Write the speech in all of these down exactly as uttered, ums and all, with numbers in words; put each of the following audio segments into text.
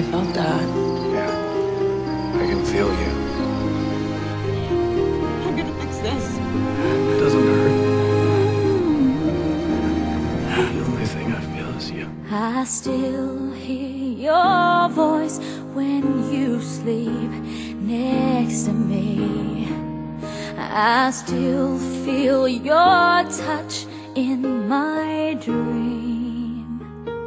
felt that. Yeah, I can feel you. I'm gonna fix this. It doesn't hurt. The only thing I feel is you. I still hear your voice when you sleep next to me. I still feel your touch in my dream.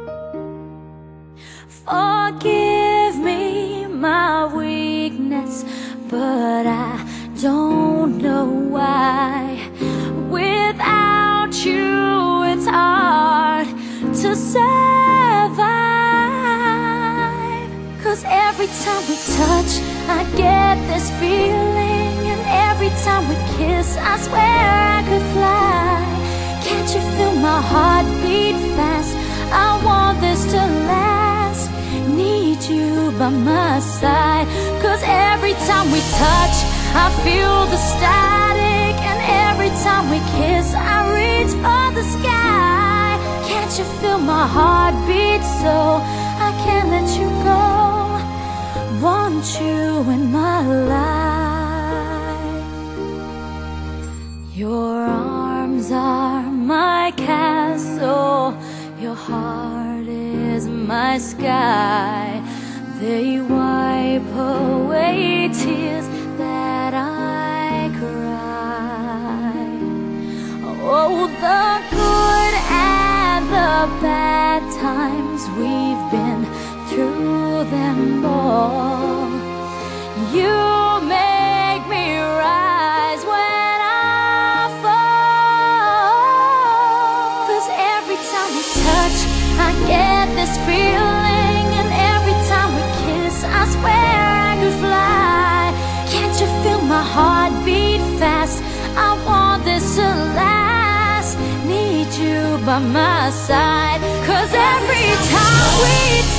Forgive me my weakness, but I don't know why. Without you, it's hard to survive. 'Cause every time we touch, I get this feeling. And every time we kiss, I swear I could fly. Can't you feel my heart beat fast? I want this to last. Need you by my side. 'Cause every time we touch, I feel the static. And every time we kiss, I reach for the sky. Can't you feel my heart beat so I can't let you go? Want you in my life. Your arms are my castle. Your heart is my sky. They wipe away tears that I cry. Oh, the good and the bad times, we've been through them all. You make me rise when I fall. 'Cause every time we touch, I get this feeling. And every time we kiss, I swear I could fly. Can't you feel my heart beat fast? I want this to last. Need you by my side. 'Cause every time we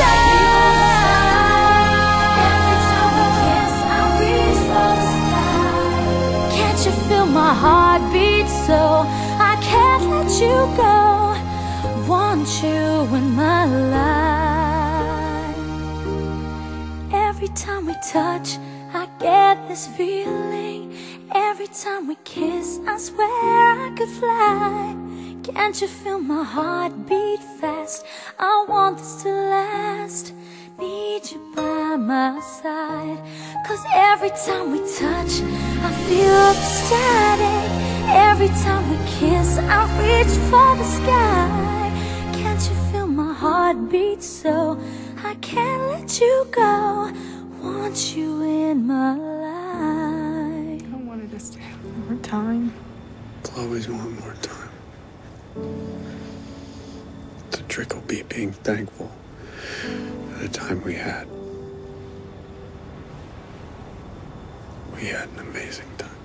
touch, every time we kiss, I reach for the sky. Can't you feel my heart beat so I can't let you go? Want you in my life. Every time we touch, I get this feeling. Every time we kiss, I swear I could fly. Can't you feel my heart beat fast? I want this to last. Need you by my side. 'Cause every time we touch, I feel the static. Every time we kiss, I reach for the sky. Can't you feel my heart beat so I can't let you go? Want you in my life. I wanted to stay one more time. I'll always want more time. The trick will be being thankful for the time we had. We had an amazing time.